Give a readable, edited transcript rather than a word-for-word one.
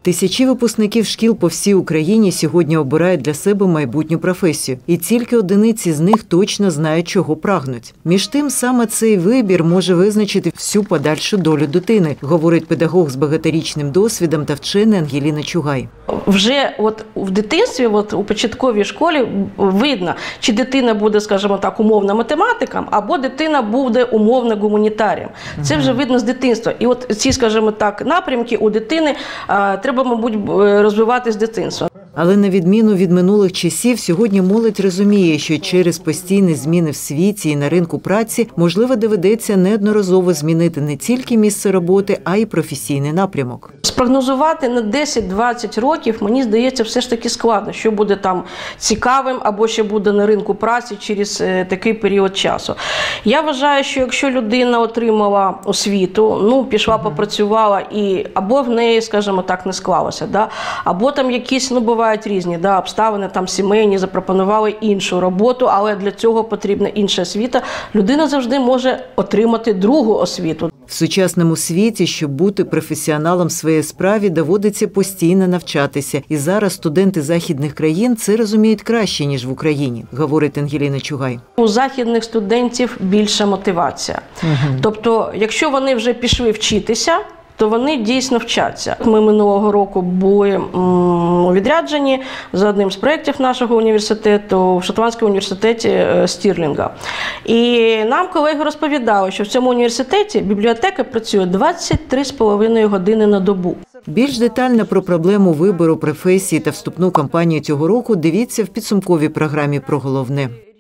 Тисячі випускників шкіл по всій Україні сьогодні обирають для себе майбутню професію. І тільки одиниці з них точно знають, чого прагнуть. Між тим, саме цей вибір може визначити всю подальшу долю дитини, говорить педагог з багаторічним досвідом та вчена Ангеліна Чугай. Вже в дитинстві, у початковій школі видно, чи дитина буде, скажімо так, умовно математиком, або дитина буде умовно гуманітарієм. Це вже видно з дитинства. І ці, скажімо так, напрямки у дитини треба, мабуть, розвивати з дитинства. Але на відміну від минулих часів, сьогодні молодь розуміє, що через постійні зміни в світі і на ринку праці, можливо, доведеться неодноразово змінити не тільки місце роботи, а й професійний напрямок. Спрогнозувати на 10-20 років, мені здається, все ж таки складно, що буде там цікавим або що буде на ринку праці через такий період часу. Я вважаю, що якщо людина отримала освіту, пішла, попрацювала, і або в неї, скажімо так, не склалося, або там якісь, бувають різні обставини, там сімейні, запропонували іншу роботу, але для цього потрібна інша освіта, людина завжди може отримати другу освіту. В сучасному світі, щоб бути професіоналом в своїй справі, доводиться постійно навчатися. І зараз студенти західних країн це розуміють краще, ніж в Україні, говорить Ангеліна Чугай. У західних студентів більша мотивація. Тобто, якщо вони вже пішли вчитися, то вони дійсно вчаться. Ми минулого року були у відрядженні за одним з проєктів нашого університету в Шотландському університеті Стірлінга. І нам колеги розповідали, що в цьому університеті бібліотека працює 23,5 години на добу. Більш детально про проблему вибору професії та вступну кампанію цього року дивіться в підсумковій програмі «Про головне».